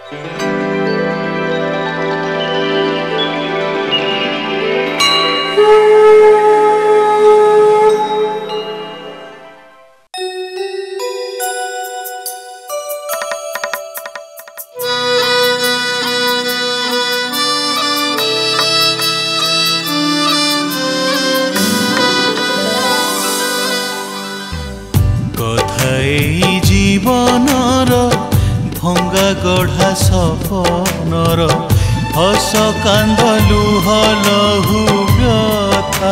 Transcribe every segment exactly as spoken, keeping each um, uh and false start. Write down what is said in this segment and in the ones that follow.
जीवनर भंगा गढ़ा सपनर हस कांद लुह लहु व्यथा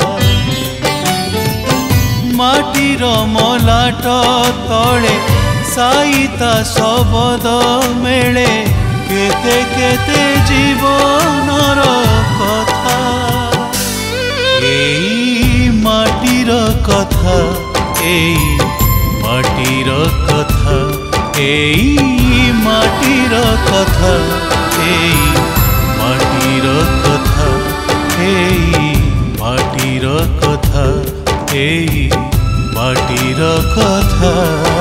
माटीर मलाट तले साईता शबद मेले केते केते जीवनर कथा एई माटीर कथा एई माटीर कथा एई माटीर कथा एई माटीर कथा एई माटीर कथा एई माटीर कथा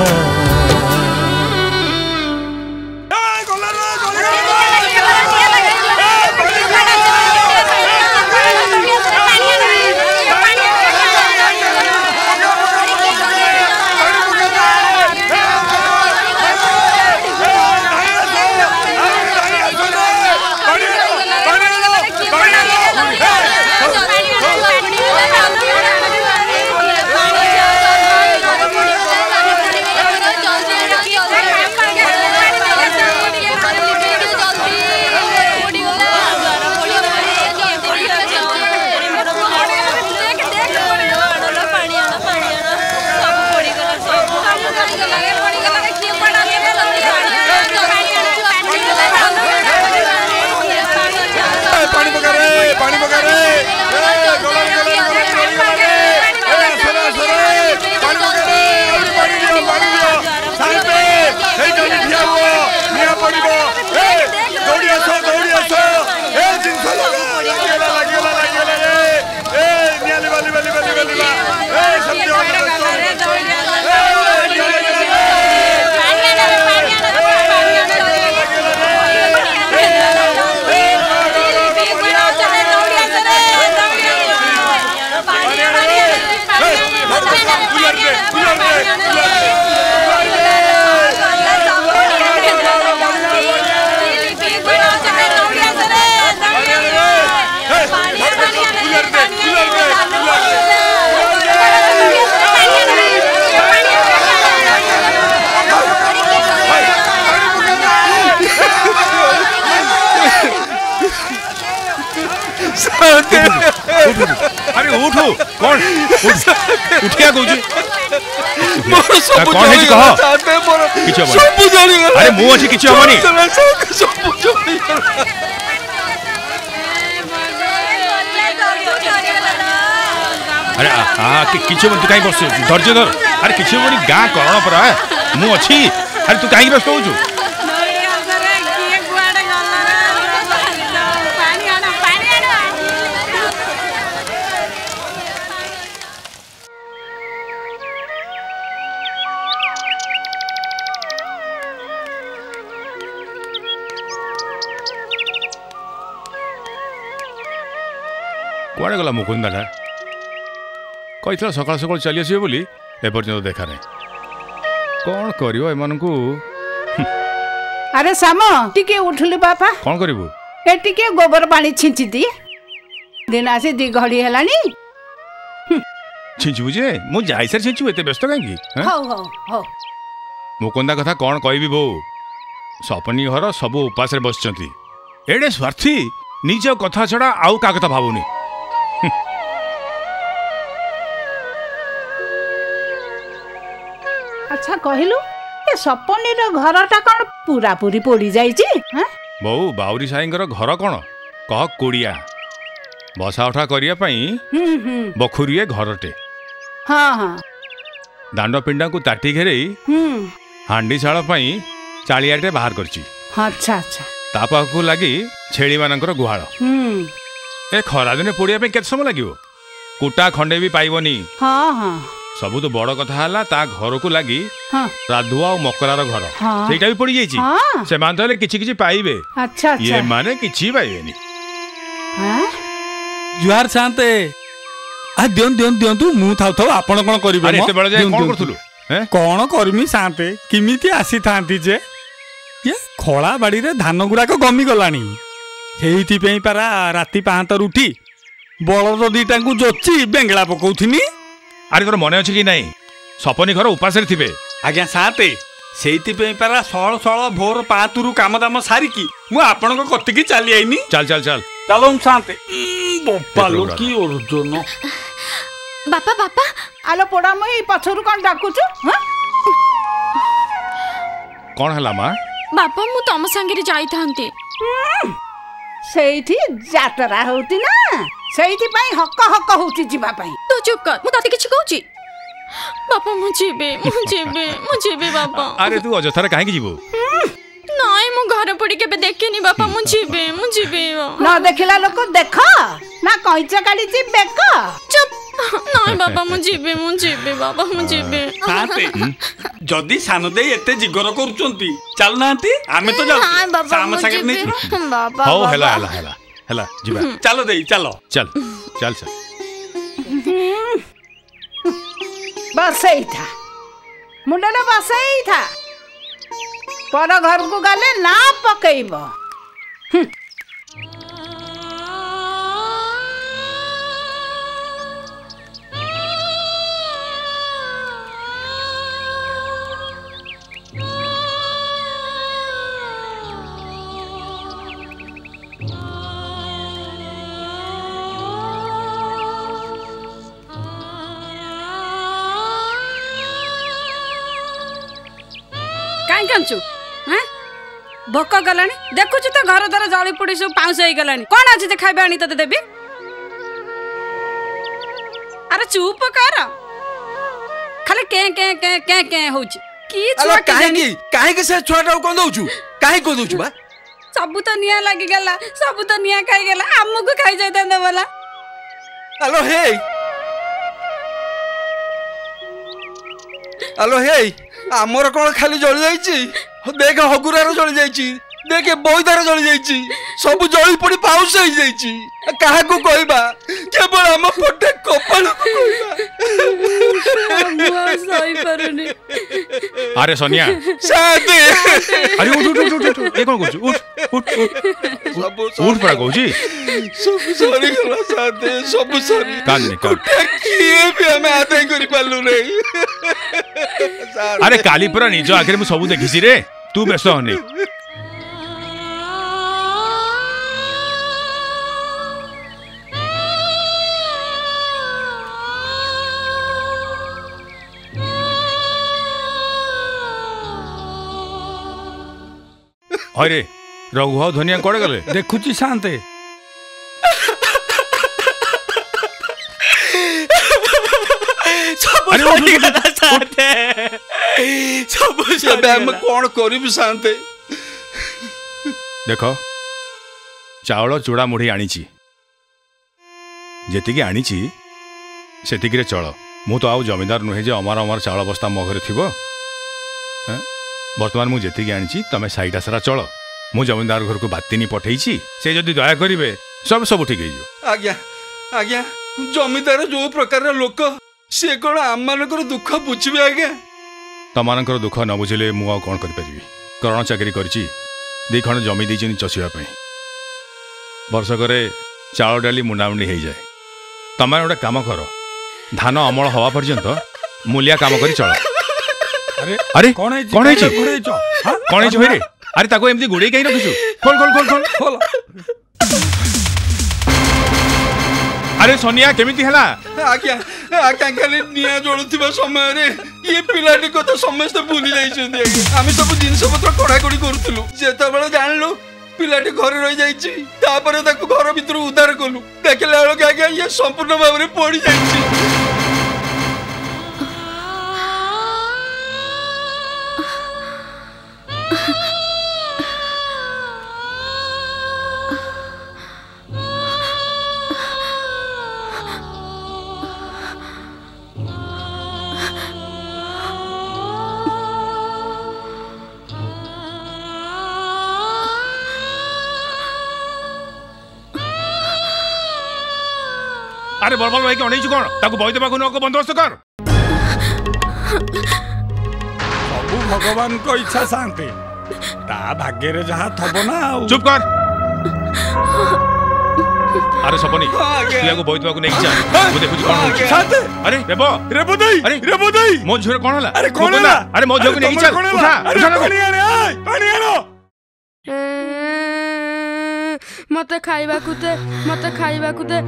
अरे उठो कौन उठिया कहूँ कौन है कह किछ अरे मु अच्छी किछ हबनी अरे हाँ किछ तू कहीं बस धैर्य धर अरे किछ हबनी गाँ करण परा मु अच्छी अरे तू कहीं व्यस्त होचु कुआड़े गला मुकुंदा टा कही सकाल सकाल चली आसवे बोली एपर्यंत देखा नहीं कौन करियो एमानकु अरे साम टिके उठली बापा कौन करिवु ए टिके गोबर पानी छिंची दी दिन आसी दी घड़ी हेलानी छिंचु जे मु जाई सर छिंचु एते व्यस्त कांगी हो हो हो मुकुंदा कथा कौन कहबी बो सपनी घर सब उपास रे बसचंती एडे स्वार्थी निज कथा छड़ा आउ का कथा भाबुनी अच्छा कहलु ए सपनी रो घरटा कौन पूरा पूरी पोड़ी जाईची हैं बो बाउरी साईंगर घर कौन कह कोड़िया बसा उठा करिया पई हम्म हम्म बखुरिए घरटे हां हां दांड पिंडा को ताटी घेरेई हम्म हांडी शाल पई चालियाटे बाहर करची अच्छा अच्छा ता पाखु लागी छेली मानकर गुहाळ हम्म ए खरा दिने पोड़िया पे केत समय लागिवो कुटा खंडे भी पाइबनी हां हां सबु तो बड़ कथा हला ता घर को लगी हाँ राधुआ और मकरार घर हाँ। सेटा भी पड़ी जाइछि हाँ। से मान तो किछि किछि पाइबे अच्छा अच्छा ये माने किछि पाइबेनी हाँ जुहार शांते आ दियन दियन दियंतु मु थाउ थाउ आपण कोन करिवे अरे म एते बड़ जाय दियंतु, कोन दियंतु। करथुलु हैं कौन करमी शांते किमिति आसी थांती जे ये खड़ा बाड़ी रे धान गुराक गमी गलानी हेइति पेई पारा राती पांतर उठी बलद दीटा को जोची बेंगला पकौथिनी अरे तोर मने अछि कि नहीं सपनी घर उपास रे थिबे आज्ञा शांते सेइति पेई पारा सळ सळ भोर पांतुरु काम दाम सारिकी मु आपण को कतिकी चली आइनी चल चल चल चलो शांते बोपालो की ओरजन बापा बापा आलो पोड़ा मुई पछरु कौन डाकुचु हाँ कौन हला मां बापा मु तम संगे जाई थांती ସେଇଠି ଯାତ୍ରା ହଉତି ନା ସେଇଥିପାଇଁ ହକ ହକ ହଉଛି ଯିବା ପାଇଁ तू चुप कर मु ताते किछ कहूची बापा मु जेबे मु जेबे मु जेबे बापा अरे तू अजथारे काहे की जीवो नाइ मु घर पड़ी केबे देखेनी बापा मु जेबे मु जेबे न ଦେଖିଲା ଲୋକ ଦେଖ ନା କଇଚ କାଢିଛି ବେକ चुप नाइ बापा मु जेबे मु जेबे बापा मु जेबे शांते जदी सान दे एते जिगर करूचंती चल नांती आमे तो नाइ जाऊ बापा साम मु सागर जेबे नहीं बापा हो हला हला हला हला जीवा चलो दे चलो चल चल चल ବସେଇଥା ମୁଣ୍ଡରେ ବସେଇଥା ପର ଘରକୁ ଗଲେ ନା ପକେଇବ काई कांचु हैं भोक गलानी देखुछु तो घर द्वार जली पड़ी सब पाउस हो गलानी कौन आज जे खाइबा आनी तते देबी अरे चुप कर खाली के के के के के होची की छुआ के काहे जानी की काहे के से छोटा कोन दउछु काहे को दउछु बा सब तो निया लागी गला सब तो निया खाई गला हमको खाई जाय दंदा वाला हेलो हे हेलो हे आमर कोन खाली जଳି जाईची देख हगुरार जଳି जाईची देख बोईदार जଳି जाईची सब जଳି पड़ी पाउस हो जाईची काहा को कहबा केवल हम पटे कपाल को कहबा सही परुनी अरे सोनिया शादी अरे उठ उठ उठ उठ उठ ए कोन करछु उठ उठ उठ सब उठ पड़ा कहूची सब सॉरी गला शादी सब सॉरी कान ने कान किए भी हमें आते करि पालु नहीं अरे काली पुरा निज आखिर मु सब देखिसी रे तू व्यस्त होनी अरे रघुआ धनिया कड़े गले देखुची शांते सब अरे सॉरी गला शादी सब सब हम कोन करिब शांते देख चाउल चूड़ा मुढ़ी आनीची जेतिकी आनीची सेतिकी चल मु तो आउ जमीदार नुहे जे अमार अमार चाउल बस्ता मो घरे थिबो बर्तमान मु जेतिकी आनीची तमे साइडा सारा चल मु जमीदार घर को बातिनी पठेइची से जदि दया करिवे सब सब ठीक हेजो आज्ञा आज्ञा जमीदार जो प्रकार लोक से कोन आम मानकर दुख बुझबे आज्ञा तमानकर दुख न बुझिले मु आ कोन करि परिबी करण चाकरी करची दी खण जमी देइछिन चसिया पई वर्षकरे चाउल डाली मुंडामुंडी हो जाए तमें गोटे काम कर धान अमल हवा पर्यंत मूलिया काम करी चल अरे अरे कौन है कौन है जी? हाँ कौन है भाई अरे ताको एमती गुड़े कहीं रखिछु खोल खोल खोल खोल खोल अरे सोनिया केमिति हला आज्ञा आज्ञा खाली निया जोड़ुथिबा समय रे ये पिलाटी को तो समस्त भूली जाइछन आज्ञा आमी सब जिंस पत्र कड़ा कड़ी करथुलु जेता बेले जानलु पिलाटी घर रही जाइछि तापरे ताको घर भीतर उद्धार कलु देखला लोग आज्ञा ये संपूर्ण भाव रे पड़ी जाइछि अरे बरबल भाई के अनेइछु कोन ताकू बई देबा को बंदोबस्त कर। सबु भगवान को इच्छा शांति ता भाग्य रे जहा थबो ना। चुप कर। अरे सपनी तू याको बई देबा को नहीं जा वो देखु कोन शांति। अरे रेबो रेबो दई अरे रेबो दई मो झुरे कोन हला। अरे कोन हला अरे मो झुरे नहीं चल उठा उठा पानी आने आय पानी आनो मते खाइबा को दे मते खाइबा को दे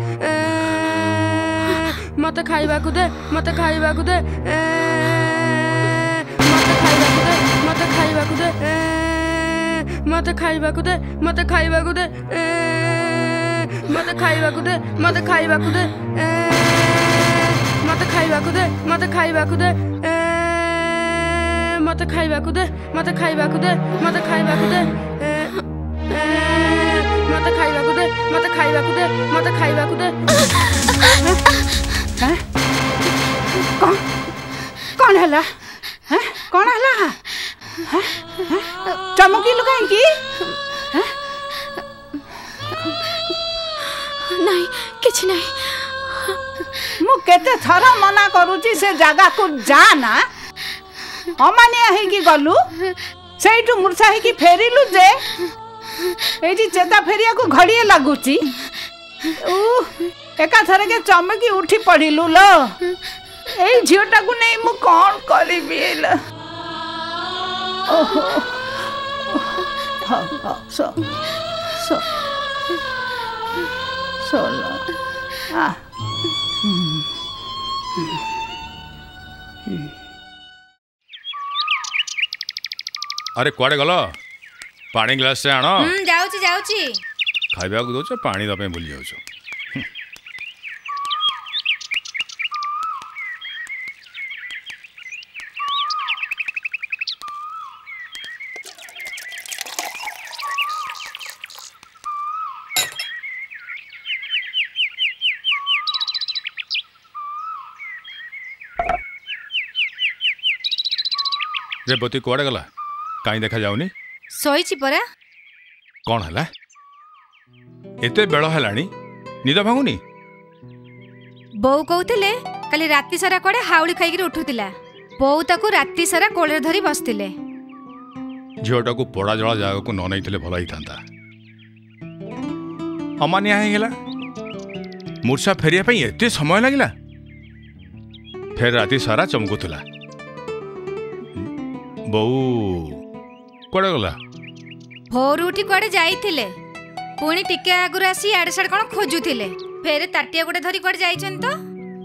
मते खाइबा को दे मते खाइबा को दे मते खाइबा को दे मते खाइबा को दे मते खाइबा को दे मते खाइबा को दे मते खाइबा को दे मते खाइबा को दे मते खाइबा को दे मते खाइबा को दे मते खाइबा को दे मते खाइबा को दे मते खाइबा को दे मते खाइबा को दे मते खाइबा को दे। कौन कौन हला हैं कौन हला चमकीलु कहीं नहीं किछ नहीं मु केते थरा मना करूची से जगह को जाना अमानिया है कि गलु सेठू मूर्छा है कि फेरिलु जे एठी चेता फेरिया को घड़िए लागुची ऊ एका थरे के चमकी उठी पड़िलु लो ए झियोटा को नहीं मु कौन करिबी ल ओहो हा हा सो सो सोला आ अरे कुआडे गलो पानी ग्लास से आनो। हम जाउची जाउची खाइबा को दोछ पानी दपे भूल जाउछ। रेबती कुआडे गला काई देखा जाउनी। सोईची परा कौन हला एते बेଳ हेलानी निद भांगुनी। बोऊ कहूतिले काली राती सारा कोडे हाउली खाइकी उठुतिला बोऊ ताकू राती सारा कोलेर धरी बसतिले झियोटा को पोड़ा जला जागा को न नैथिले भला ही थांता। अमानिया हे गेला मूर्छा फेरिया पई एते समय लागिला फेर राती सारा चमकुतला। बोऊ कोड़े गला भोर उठी कोड़े जाइथिले पुणी टिके आगुर आसी आड़े साड़े कौन खोजुथिले फेरे ताटिया गोटे धरी कोड़े जाइछन तो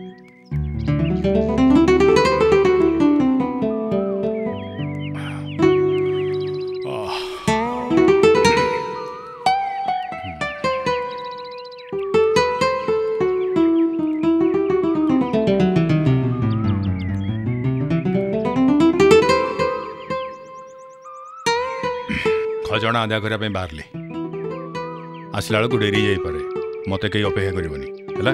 खजना आदा करने बाहर ले आसला बेलू डेरी जापे मत कहीं अपेक्षा करनी है।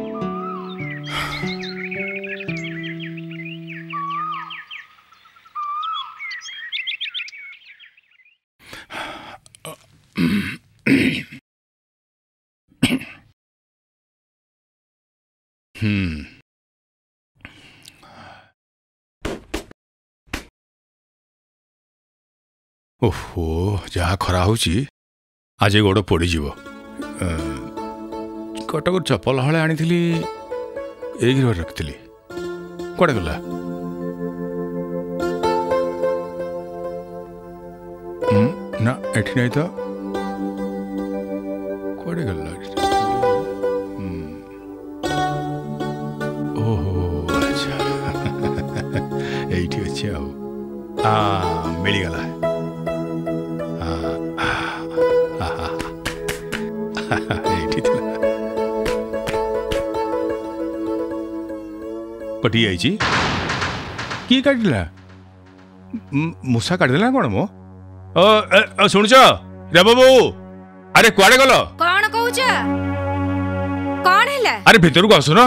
हम्म ओहो जहाँ खरा होची आज गोड़ पड़ीज कटक चपल हले आनी एक रखी कड़े गला ना एठी नहीं तो कड़े गला ओहो अच्छा ये अच्छे आ मिलगला कटी जाइए किए काटिला मूसा काटिदेला कौन मो शुणुच रे बाबू अरे कुआडे गल कौन कहूच कौन हैला अरे भीतर को आसुन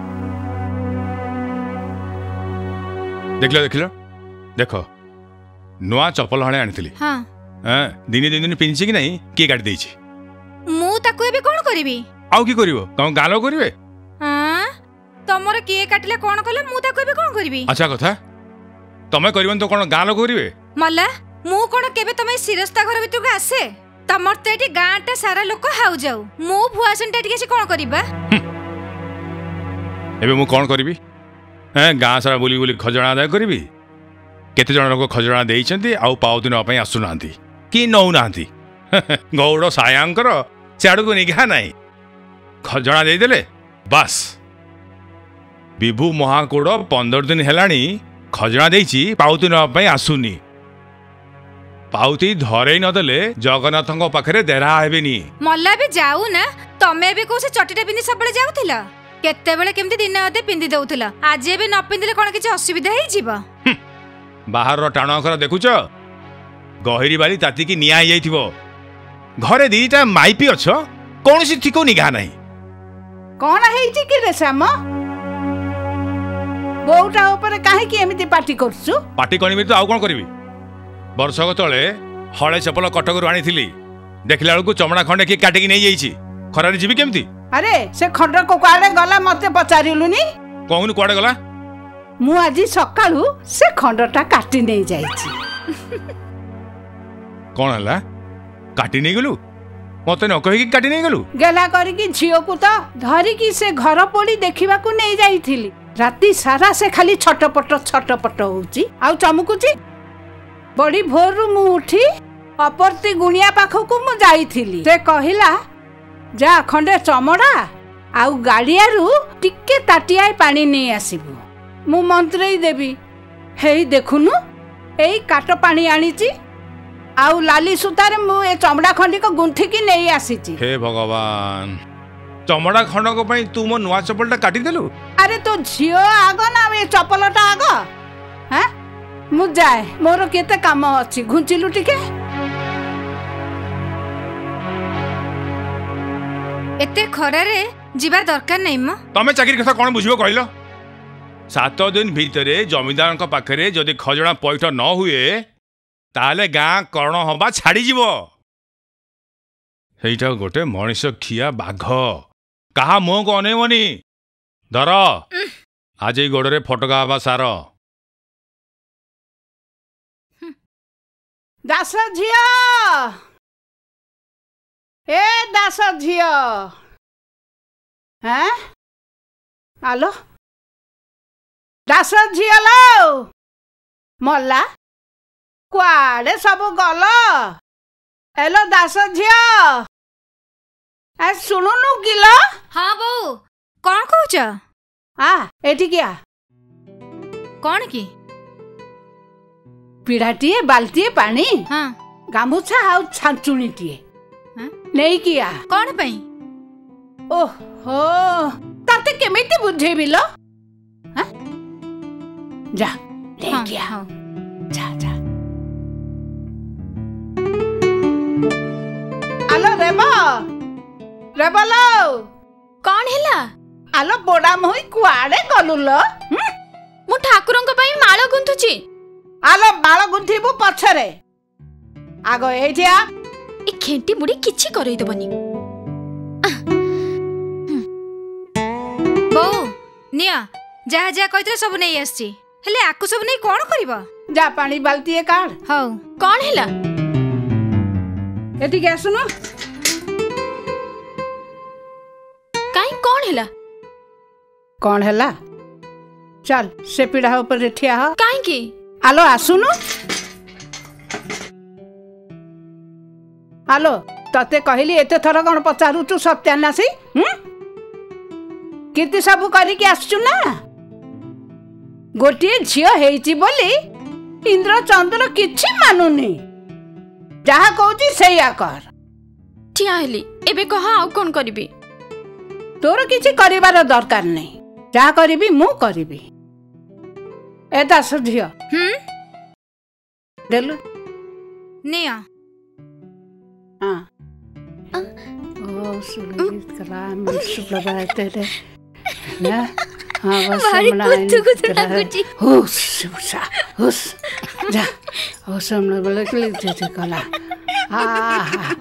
देखल देखल देख नुआ चपल हणे आनी हाँ दिने दिन दिन पिंची कि नहीं किए काटी देछि मु ताको एबे कोन करबी आउ की करिवो कौन गालो करिवे हां तमर किए काटिले कोन कले मु ता कहबे कोन करबी अच्छा कथा तमे करबन तो कोन गाँ लोक करिवे मल्ला मु कोन केबे तमे सिरस्ता घर भीतर को आसे तमर ते एटी गाँटा सारा लोक हाउ जाऊ मु भुआसन टे से कोन करबा एबे मु कोन करबी हैं गाँ सारा बुली बुली खजणा आदाय करबी केते जण लोक खजणा देइछंती आउ पाउदिन अपई आसु नांती कि नौ नांती गौड़ सायांकर चाडू को निघा नाही खजणा दे देले बस विभू महाकोड़ पंदर दिन हेलाणी खजणा देइची पाउदिन अपई आसुनी पाउती धरे नदेले जगन्नाथ पाखे देरा हेबेनी मल्ला भी जाऊ ना तमे भी कोसे चटीटा पिंदी सबले जाउथिला केते बेले केमती दिन अदे पिंदी दउथिला आज एबे न पिंदिले कोन किछ असुविधा हेइ जीवा बाहर टाण अखर देखुच गहिरी बाली ताती की निया जाइथिबो घरे दीटा माइपी अछ कोनसी ठिको निघा नाही कोन हेइची कि रे श्याम बोउटा ऊपर काहे कि एमिति पार्टी करछु पार्टी कनिबी तो आउ कोन करबी वर्षक तले हळे चपल कटकरू आनी देखला बेलू चमड़ा खंडे किए काटिकी नहीं जाइए खरारे जीवी केमती अरे से खंड को कुआडे गला मते पचारिलुनी कहून कुआडे गला मु आज सकाळू से खंडटा काटी नहीं जाइछि कौन हला काटी नहीं गलु मते न कहि कि काटी नहीं गलु गेला करी कि झियो को तो धरी कि से घर पोड़ी देखिबा को नहीं जाइथिली राती सारा से खाली छटपट छटपट होउची आ चमकुची बड़ी भोर रु मु उठी अपरती गुणिया पाखकू मु जाइथिली से कहिला जा खंडे चमड़ा आउ गाड़ियारू टिके ताटियाय पानी नहीं आसीबू मु मंत्री देवी हेई देखुनु एई काट पानी आनीची आउ लाली सुतारे मु ए चमड़ा खंडी को गुंथी की नहीं आसीची हे भगवान चमड़ा खंड को पई तू मो नुआ चप्पलटा काटी देलु अरे तो झियो आगो ना ए चप्पलटा आगो हैं मु जाए मोर केते काम अछि घुंचिलु टिके एते खरारे जीवा दरकार नहीं म तमे चाकरी कथा कोन बुझिबो कहलो सात दिन भितरे जमीदार का पाखरे जदि खजणा पैठ न हुए ताले गाँ कर्ण हवा छाड़ी जीवो सेटा गोटे मनीष खिया बाघ कहा मुह को अनेबनी धर आज ये गोड़े फटका हवा सार दास झियो ए दास झियो हैं आलो दास झियो लो मल्ला कुआडे सब गल हेलो दास झियो ए सुनुनु किलो हाँ बो कौन कहूच आ एठी किया कौन की पिढ़ाटीए बाल्टीए पानी हाँ गामुछा आउ छांचुणीटीए नहीं किया कौन पई ओहो ताते केमिति बुझेबी लो हां जा ले हाँ, किया हाँ। जा जा आलो रेबा रेबा लो कौन हैला आलो बोडा मोई कुआडे गलु लो मु ठाकुरंक पई माळ गुंथुची आलो माळ गुंथिबु पछरे आगो एठिया ए खेंटी मुड़ी किछि करई दबनी बो निया जा जा कहितरे सब नहीं आसी हेले आकु सब नहीं कोन करबा जा पानी बाल्टीए काढ हौ कौन हैला एठी के सुनो काई कौन हैला कौन हैला चल से पीढ़ा ऊपर ठिया हो काई की आलो आसुनु आलो तते कहली एते थर कौन पचारू तू सत्यानासी हम्म किति सब करिकी आसचु ना गोटे झियो हेइची बोली इंद्र चंद्र किछि मानुनी जहा कहूची सेया कर ठिया हेली एबे कहा आउ कोन करबी तोर किछि करिवार दरकार नहीं जहा करिबी मु करिबी ए दास झियो हम देलु निया हाँ ओ सुलित कला मन सुबला तेरे ना हाँ बस भारी हमना कुत्तू कुत्तू लागुची हुस हुस हुस जा हुस हमना बोले कि ले जे कला हाँ हाँ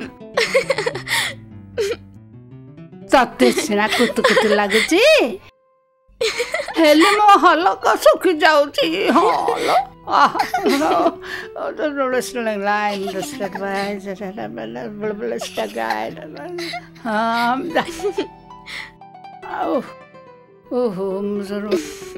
तते सिना कुत्तू कुत्तू लागुची हेले मो हलक सुखी जाउची हल आह रोड स्ट्रैग लाइन स्ट्रैग बाय जरा बल बल स्ट्रैग गाइड हां आओ ओहो जरूर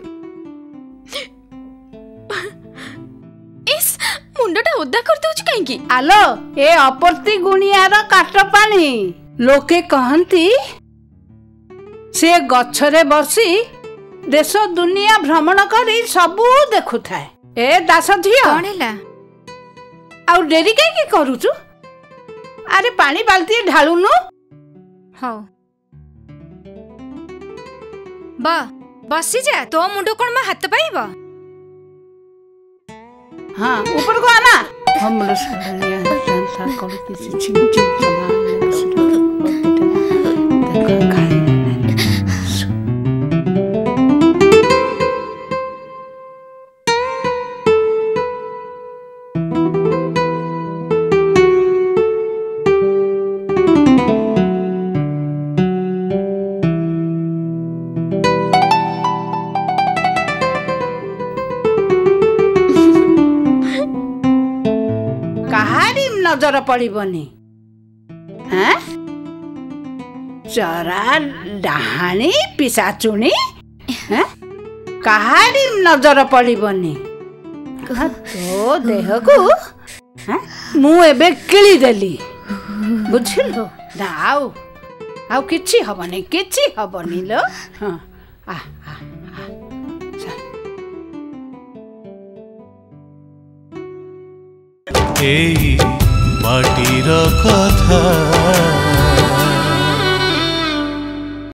इस मुंडटा ओदा कर दउछ काहे की आलो ए अपरती गुणियार काट पानी लोके कहंती से गछरे बसी देश दुनिया भ्रमण करी सबू देखु थाए ए दास झियो कौन हैला आउ डेरी काहे की करूचु अरे पानी बाल्टी ढालुनु हो बा बसी जा तो मुंडो कोन मा हाथ पाइबो हां ऊपर को आना हम लोग सड़िया जानता कर किसी चिम चिम सामान देखो खाए नजर पड़िबनी हैं चरा डाहानी पिसाचुनी हैं कहारी नजर पड़िबनी तो देह को हैं मु एबे किली देली बुझिलो दाऊ आउ किछि हबनी किछि हबनी लो हां आ आ ए माटीर कथा